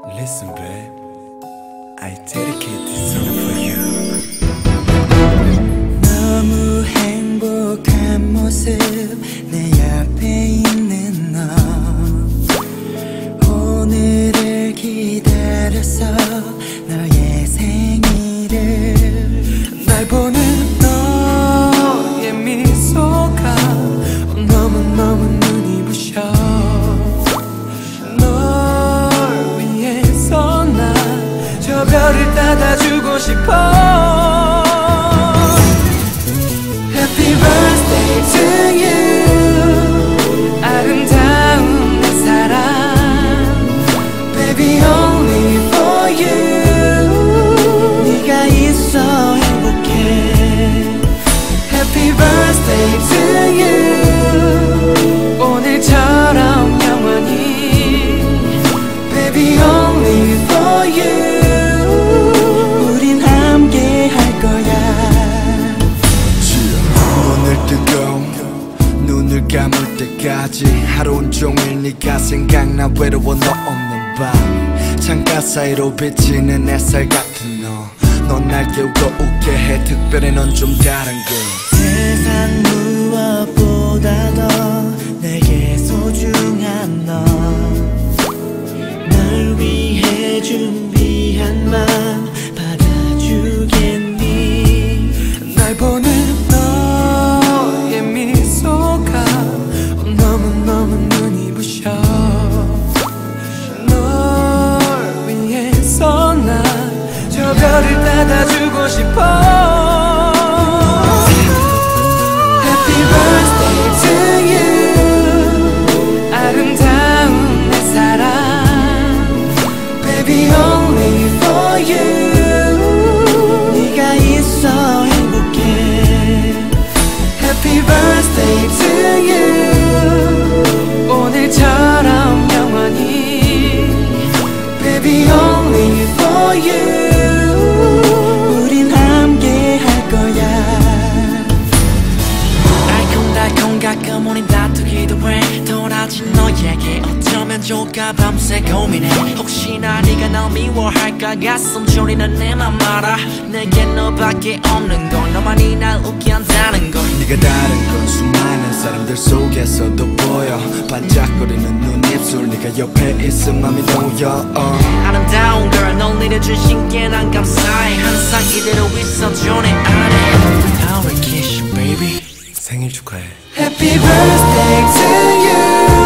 Listen, babe, I dedicate this song for you. 너무 행복한 모습 내 옆에 있는 너 오늘을 기다렸어 너의 생일을 날 보는 너의 미소가 너무너무 눈이 부셔 저 별을 닫아주고 싶어 Happy birthday to you 아름다운 내 사랑 Baby only for you 네가 있어 행복해 Happy birthday to you 오늘처럼 영원히 Baby only for you 눈을 감을 때까지 하루 온종일 네가 생각나 외로워 너 없는 밤 창가 사이로 비치는 햇살 같은 넌 날 깨우고 웃게 해 특별히 넌 좀 다른 게 세상 무엇보다도 내게 소중한 너 널 위해 준비한 맘 받아주겠니 날 보는 너의 미소가 너무너무 눈이 부셔 널 위해서 난 저 별을 닫아주고 싶어 Happy birthday to you 아름다운 내 사랑 Baby only for you 네가 있어 행복해 Happy birthday to you 오늘처럼 영원히 Baby only for you 우린 함께 할 거야 알콩달콩 가끔 우린 다투기도 해 돌아진 너에게 어쩌면 좋을까 밤새 고민해 혹시나 네가 날 미워할까 가슴 졸이는 내 맘 알아 내겐 너밖에 없는 걸 너만이 날 웃게 한다는 걸 네가 다른 건 수많은 사람들 속에서도 보여 반짝거리는 눈 입술 네가 옆에 있음 맘이 놓여 아름다운 걸 널 내려준 신께 난 감사해 항상 이대로 있어줘 내 안에 I will kiss you baby 생일 축하해 Happy birthday to you